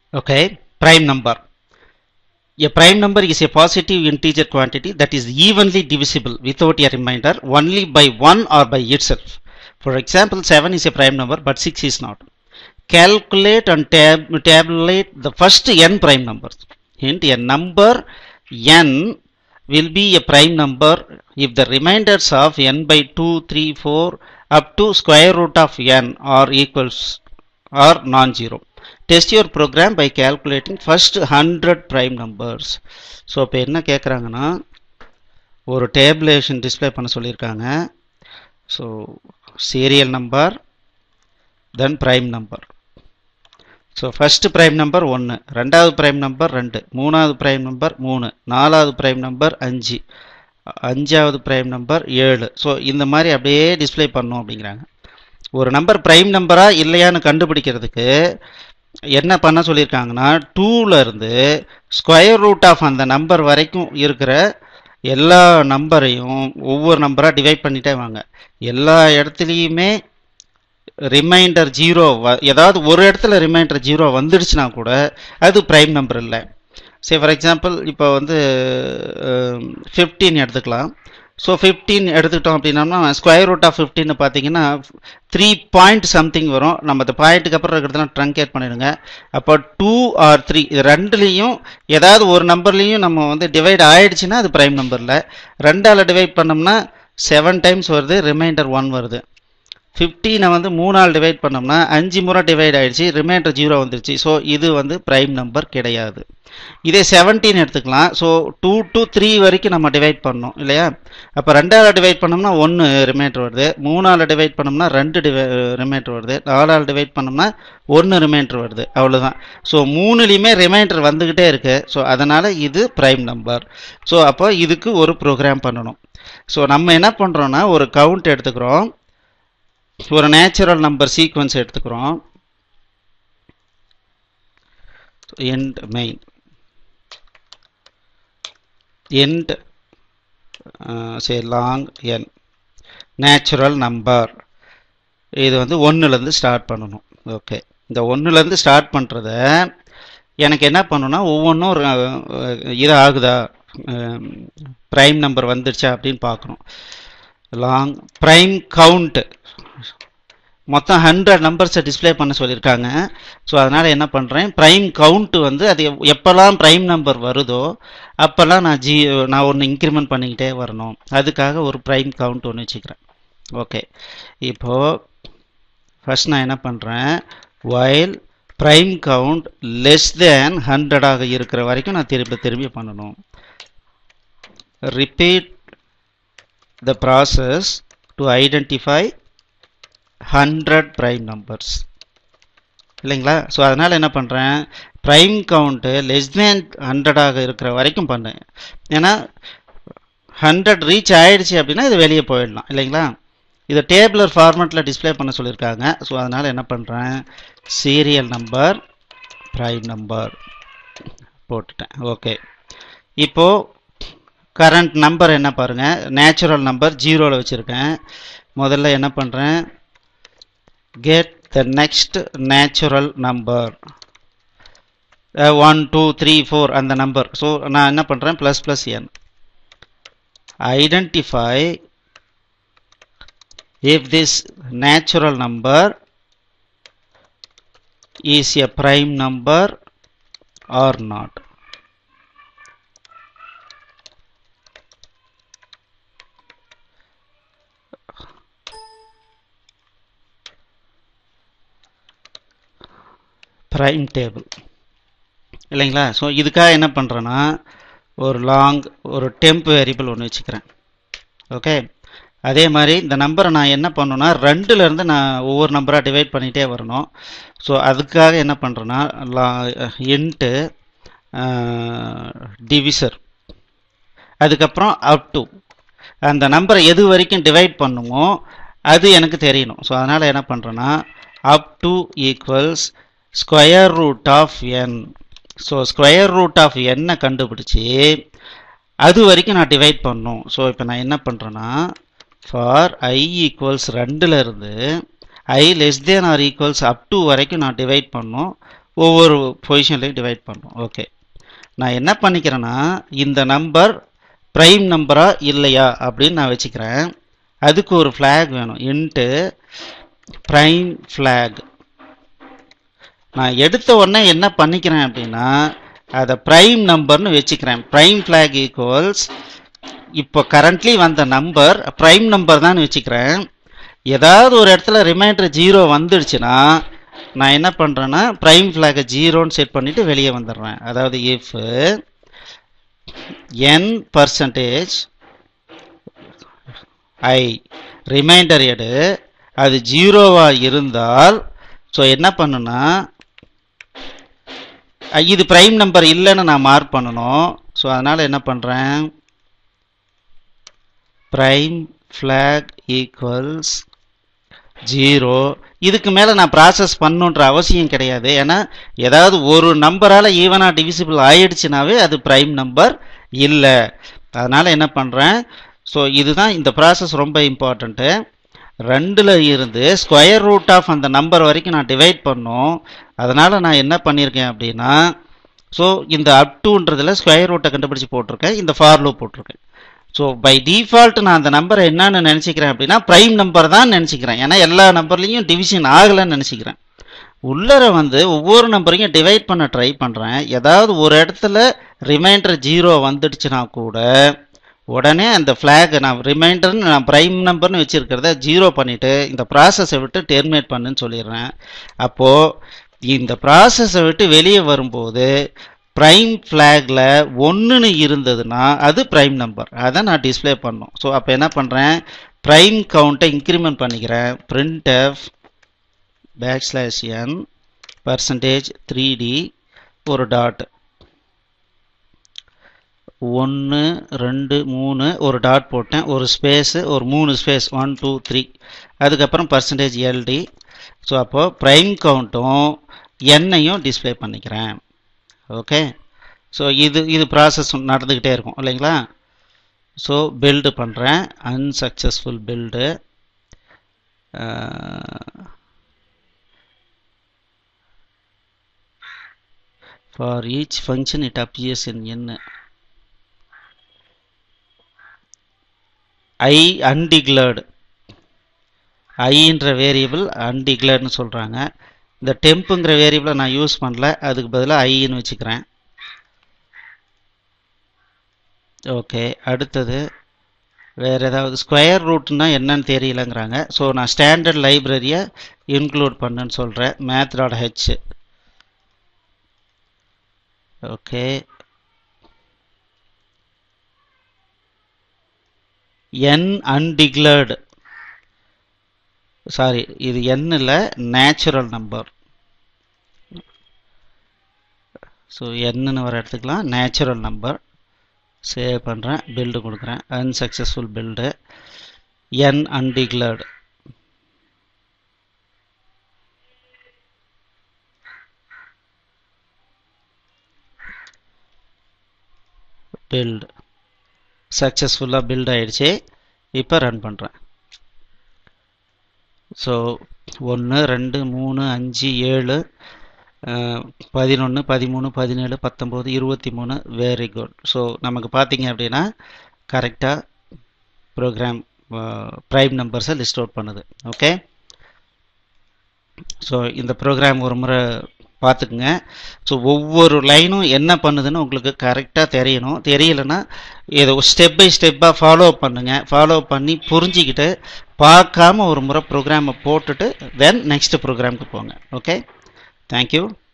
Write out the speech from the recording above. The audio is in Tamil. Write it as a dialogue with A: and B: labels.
A: Okay, prime number. A prime number is a positive integer quantity that is evenly divisible without a remainder only by 1 or by itself. For example, 7 is a prime number but 6 is not. Calculate and tabulate the first n prime numbers. Hint, a number n will be a prime number if the remainders of n by 2, 3, 4 up to square root of n are equals or non-zero. Test your program by calculating first 100 prime numbers. So இப்போ என்ன கேட்குறாங்கன்னா ஒரு டேபிளேஷன் டிஸ்பிளே பண்ண சொல்லியிருக்காங்க. So serial number then prime number. So first prime number 1, ரெண்டாவது பிரைம் நம்பர் 2, மூணாவது பிரைம் நம்பர் 3, நாலாவது பிரைம் நம்பர் 5, அஞ்சாவது பிரைம் நம்பர் 7. ஸோ இந்த மாதிரி அப்படியே டிஸ்பிளே பண்ணணும் அப்படிங்கிறாங்க. ஒரு நம்பர் பிரைம் நம்பரா இல்லையான்னு கண்டுபிடிக்கிறதுக்கு என்ன பண்ண சொல்லியிருக்காங்கன்னா 2ல இருந்து ஸ்கொயர் ரூட் ஆஃப் அந்த நம்பர் வரைக்கும் இருக்கிற எல்லா நம்பரையும் ஒவ்வொரு நம்பராக டிவைட் பண்ணிட்டே வாங்க. எல்லா இடத்துலையுமே ரிமைண்டர் 0, ஏதாவது ஒரு இடத்துல ரிமைண்டர் 0 வந்துடுச்சுன்னா கூட அது பிரைம் நம்பர் இல்லை. சரி, ஃபார் எக்ஸாம்பிள் இப்போ வந்து 15 எடுத்துக்கலாம். ஸோ 15 எடுத்துக்கிட்டோம் அப்படின்னா ஸ்கொயர் ரூட் ஆஃப் 15 பார்த்தீங்கன்னா 3 பாயிண்ட் சம்திங் வரும். நம்ம அந்த பாயிண்ட்டுக்கு அப்புறம் இருக்கிறதுலாம் ட்ரங்கேட் பண்ணிடுங்க. அப்போ 2 ஆர் 3 இது ரெண்டுலேயும் ஏதாவது ஒரு நம்பர்லேயும் நம்ம வந்து டிவைட் ஆகிடுச்சுன்னா அது ப்ரைம் நம்பரில். 2ஆல் டிவைட் பண்ணோம்னா 7 டைம்ஸ் வருது, ரிமைண்டர் 1 வருது. 15 வந்து 3ஆல் டிவைட் பண்ணோம்னா 5 முறை டிவைட் ஆகிடுச்சு, ரிமைண்டர் 0 வந்துருச்சு. ஸோ இது வந்து ப்ரைம் நம்பர் கிடையாது. இதே 17 எடுத்துக்கலாம். ஸோ 2 to 3 வரைக்கும் நம்ம டிவைட் பண்ணோம் இல்லையா? அப்போ 2ஆல் டிவைட் பண்ணோம்னா 1 ரிமைண்டர் வருது, 3ஆல் டிவைட் பண்ணோம்னா 2 ரிமைண்டர் வருது, 4ஆல் டிவைட் பண்ணோம்னா 1 ரிமைண்டர் வருது. அவ்வளோதான். ஸோ 3லையுமே ரிமைண்டர் வந்துக்கிட்டே இருக்கு. ஸோ அதனால் இது ப்ரைம் நம்பர். ஸோ அப்போ இதுக்கு ஒரு ப்ரோக்ராம் பண்ணணும். ஸோ நம்ம என்ன பண்ணுறோன்னா ஒரு கவுண்ட் எடுத்துக்கிறோம், ஒரு நேச்சுரல் நம்பர் சீக்வன்ஸ் எடுத்துக்கிறோம். end main end say long n natural number. இது வந்து 1லேருந்து ஸ்டார்ட் பண்ணணும். ஓகே, இந்த 1லேருந்து ஸ்டார்ட் பண்ணுறத எனக்கு என்ன பண்ணணும்னா ஒவ்வொன்றும் இது ஆகுதா, ப்ரைம் நம்பர் வந்துடுச்சா அப்படின்னு பார்க்கணும். லாங் ப்ரைம் கவுண்ட் மொத்தம் 100 நம்பர்ஸை டிஸ்பிளே பண்ண சொல்லியிருக்காங்க. ஸோ அதனால் என்ன பண்ணுறேன், ப்ரைம் கவுண்ட் வந்து அது எப்போல்லாம் ப்ரைம் நம்பர் வருதோ அப்போல்லாம் நான் ஒன்று இன்க்ரிமெண்ட் பண்ணிக்கிட்டே வரணும். அதுக்காக ஒரு ப்ரைம் கவுண்ட் ஒன்று வச்சுக்கிறேன். ஓகே, இப்போது ஃபர்ஸ்ட் நான் என்ன பண்ணுறேன், while prime count less than 100 இருக்கிற வரைக்கும் நான் திரும்பி பண்ணணும். Repeat the process to identify 100 prime numbers இல்லைங்களா? ஸோ அதனால் என்ன பண்ணுறேன், ப்ரைம் கவுண்ட்டு லெஸ் தேன் 100 இருக்கிற வரைக்கும் பண்ணேன். ஏன்னா 100 ரீச் ஆகிடுச்சு அப்படின்னா இது வெளியே போயிடலாம் இல்லைங்களா? இதை டேபிளர் ஃபார்மேட்டில் டிஸ்பிளே பண்ண சொல்லியிருக்காங்க. ஸோ அதனால் என்ன பண்ணுறேன், சீரியல் நம்பர் ப்ரைம் நம்பர் போட்டுட்டேன். ஓகே, இப்போது கரண்ட் நம்பர் என்ன பாருங்கள், நேச்சுரல் நம்பர் 0ல் வச்சுருக்கேன். முதல்ல என்ன பண்ணுறேன், get the next natural number 1 2 3 4 அந்த நம்பர். ஸோ நான் என்ன பண்ணுறேன், ++n identify if this natural number is a prime number or not. Prime table இல்லைங்களா? ஸோ இதுக்காக என்ன பண்ணுறேன்னா ஒரு டெம்ப் வேரியபிள் ஒன்று வச்சுக்கிறேன். ஓகே, அதே மாதிரி இந்த நம்பரை நான் என்ன பண்ணணும்னா 2லேருந்து நான் ஒவ்வொரு நம்பராக டிவைட் பண்ணிகிட்டே வரணும். ஸோ அதுக்காக என்ன பண்ணுறேன்னா இன்ட்டு டிவிசர், அதுக்கப்புறம் அப் டு அந்த நம்பரை எது வரைக்கும் டிவைட் பண்ணுமோ அது எனக்கு தெரியணும். ஸோ அதனால் என்ன பண்ணுறேன்னா up to equals square root of n. So square root of n கண்டுபிடிச்சி அது வரைக்கும் நான் டிவைட் பண்ணணும். ஸோ இப்போ நான் என்ன பண்ணுறேன்னா ஃபார் i ஈக்குவல்ஸ் 2லேருந்து i less than or equals up to வரைக்கும் நான் டிவைட் பண்ணணும். ஒவ்வொரு பொசிஷன்லையும் டிவைட் பண்ணுறோம். ஓகே, நான் என்ன பண்ணிக்கிறேன்னா இந்த நம்பர் ப்ரைம் நம்பரா இல்லையா அப்படின்னு நான் வச்சுக்கிறேன். அதுக்கு ஒரு ஃப்ளாக் வேணும். Int prime flag. நான் எடுத்த உடனே என்ன பண்ணிக்கிறேன் அப்படின்னா அதை ப்ரைம் நம்பர்னு வச்சுக்கிறேன். ப்ரைம் ஃப்ளாக் ஈக்குவல்ஸ் இப்போ கரண்ட்லி வந்த நம்பர் ப்ரைம் நம்பர் தான் வச்சுக்கிறேன். ஏதாவது ஒரு இடத்துல ரிமைண்டர் 0 வந்துடுச்சுன்னா நான் என்ன பண்ணுறேன்னா ப்ரைம் ஃப்ளாகை 0ன்னு செட் பண்ணிவிட்டு வெளியே வந்துடுறேன். அதாவது இஃப் n% I ரிமைண்டர் எடு அது 0வாக இருந்தால் ஸோ என்ன பண்ணுன்னா இது ப்ரைம் நம்பர் இல்லைன்னு நான் மார்க் பண்ணணும். ஸோ அதனால் என்ன பண்ணுறேன் ப்ரைம் ஃப்ளாக் ஈக்குவல்ஸ் 0. இதுக்கு மேலே நான் ப்ராசஸ் பண்ணுன்ற அவசியம் கிடையாது. ஏன்னா ஏதாவது ஒரு நம்பரால் ஈவனாக டிவிசிபிள் ஆயிடுச்சுனாவே அது ப்ரைம் நம்பர் இல்லை. அதனால் என்ன பண்ணுறேன் ஸோ இதுதான் இந்த ப்ராசஸ் ரொம்ப இம்பார்ட்டண்ட்டு. 2ல் இருந்து ஸ்கொயர் ரூட் ஆஃப் அந்த நம்பர் வரைக்கும் நான் டிவைட் பண்ணோம். அதனால் நான் என்ன பண்ணியிருக்கேன் அப்படின்னா ஸோ இந்த அப் டூன்றதில் ஸ்கொயர் ரூட்டை கண்டுபிடிச்சி போட்டிருக்கேன். இந்த ஃபார் லூப் போட்டிருக்கேன். ஸோ பை டிஃபால்ட் நான் அந்த நம்பரை என்னன்னு நினச்சிக்கிறேன் அப்படின்னா ப்ரைம் நம்பர் தான் நினச்சிக்கிறேன். ஏன்னா எல்லா நம்பர்லேயும் டிவிஷன் ஆகலைன்னு நினச்சிக்கிறேன். உள்ளர வந்து ஒவ்வொரு நம்பரையும் டிவைட் பண்ண ட்ரை பண்ணுறேன். ஏதாவது ஒரு இடத்துல ரிமைண்டர் 0 வந்துடுச்சுன்னா கூட உடனே அந்த ஃப்ளாக் நான் ரிமைண்டர்னு நான் ப்ரைம் நம்பர்னு வச்சுருக்கிறத 0 பண்ணிவிட்டு இந்த ப்ராசஸை விட்டு டெர்மினேட் பண்ணுன்னு சொல்லிடுறேன். அப்போது இந்த ப்ராசஸை விட்டு வெளியே வரும்போது ப்ரைம் ஃப்ளாகில் 1ன்னு இருந்ததுன்னா அது ப்ரைம் நம்பர். அதை நான் டிஸ்பிளே பண்ணோம். ஸோ அப்போ என்ன பண்ணுறேன் ப்ரைம் கவுண்ட்டை இன்க்ரிமெண்ட் பண்ணிக்கிறேன். printf \n %3d ஒரு டாட் 1 2 3 ஒரு டாட் போட்டேன். ஒரு ஸ்பேஸு ஒரு 3 ஸ்பேஸ் 1 2 3 அதுக்கப்புறம் %ld. ஸோ அப்போது ப்ரைம் கவுண்ட்டும் எண்ணையும் டிஸ்பிளே பண்ணிக்கிறேன். ஓகே, ஸோ இது ப்ராசஸ் நடந்துக்கிட்டே இருக்கும் இல்லைங்களா. ஸோ பில்டு பண்ணுறேன். Unsuccessful build. For each function it appears in n. I undeclared. ஐன்ற வேரியபிள் அன்டிக்ளேர்ட்னு சொல்கிறாங்க. இந்த டெம்புங்கிற வேரியபிளை நான் யூஸ் பண்ணல. அதுக்கு பதிலாக ஐன்னு வச்சுக்கிறேன். ஓகே, அடுத்தது வேறு ஏதாவது ஸ்கொயர் ரூட்னா என்னன்னு தெரியலங்கிறாங்க. ஸோ நான் ஸ்டாண்டர்ட் லைப்ரரியை இன்க்ளூட் பண்ணுன்னு சொல்கிறேன். math.h. Okay, n undeclared. Sorry, இது n இல்லை, நேச்சுரல் நம்பர். ஸோ என்னன்னு வர எடுத்துக்கலாம். Natural number. சேவ் பண்ணுறேன். பில்டு கொடுக்குறேன். Unsuccessful build. n undeclared. Build சக்ஸஸ்ஃபுல்லாக பில்ட் ஆகிடுச்சு. இப்போ ரன் பண்ணுறேன். ஸோ 1 2 3 5 7 11 13 17 19 23. Very good. ஸோ நமக்கு பார்த்தீங்க அப்படின்னா கரெக்டாக ப்ரோக்ராம் ப்ரைம் நம்பர்ஸை லிஸ்ட் அவுட் பண்ணுது. ஓகே, ஸோ இந்த ப்ரோக்ராம் ஒரு முறை பார்த்துக்குங்க. ஸோ ஒவ்வொரு லைனும் என்ன பண்ணுதுன்னு உங்களுக்கு கரெக்டாக தெரியணும். தெரியலைன்னா ஏதோ ஸ்டெப் பை ஸ்டெப்பாக ஃபாலோ பண்ணுங்கள். ஃபாலோ பண்ணி புரிஞ்சிக்கிட்டு பார்க்காம ஒரு முறை ப்ரோக்ராமை போட்டுட்டு தென் நெக்ஸ்ட் ப்ரோக்ராமுக்கு போங்க. Okay, thank you.